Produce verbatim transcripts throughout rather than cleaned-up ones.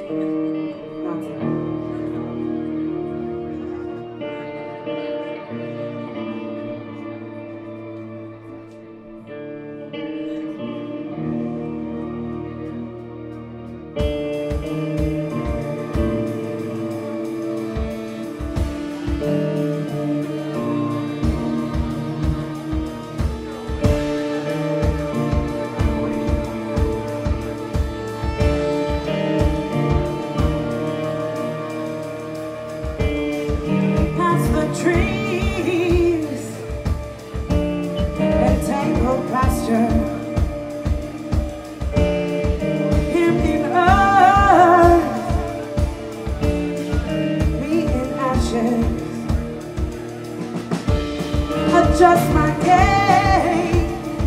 Just my gaze,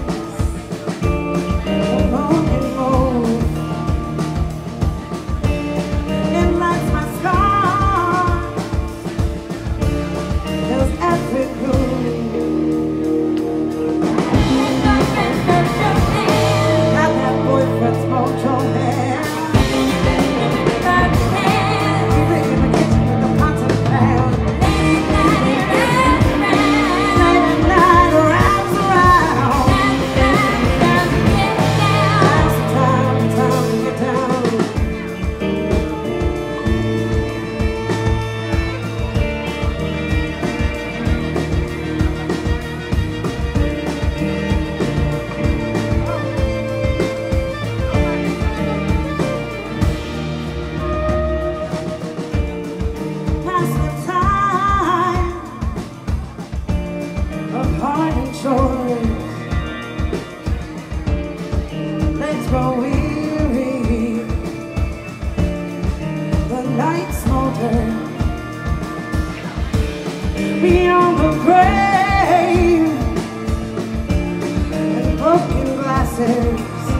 alone and move. It lights my scars, fills every groove. Got that boyfriend's mojo hand. Keep it in the kitchen with the pots and pans. Legs grow weary, the night smolder beyond the grave and broken glasses.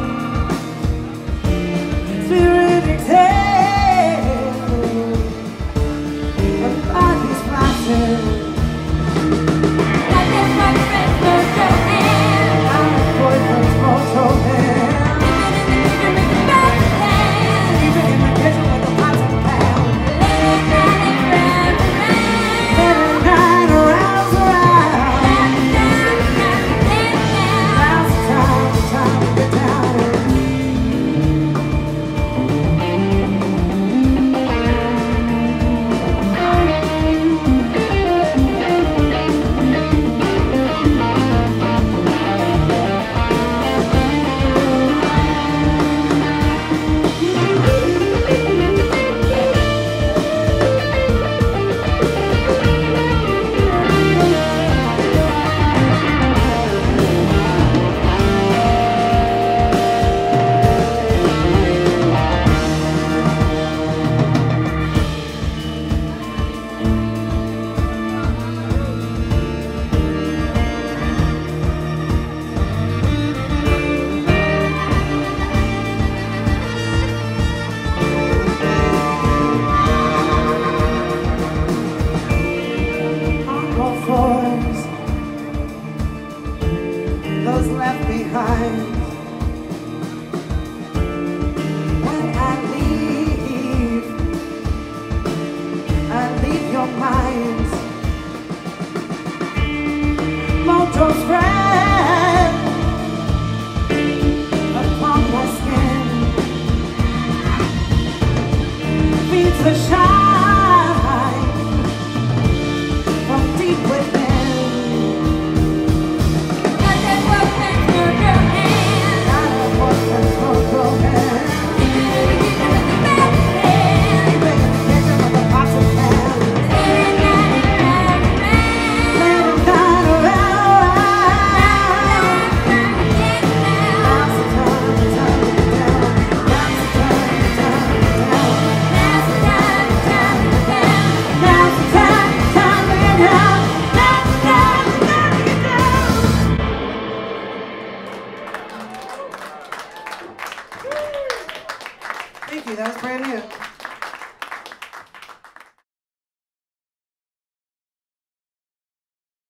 Spirit exhales and bodies flaccid. Mojo Hand. Keep it in the kitchen with the pots and pans. Let it ride around, around. Now's the time, the time to get down. Those left behind. When I leave, I leave your mind. Mojo's friend upon my skin feeds the shine from deep within. Thank you, that was brand new.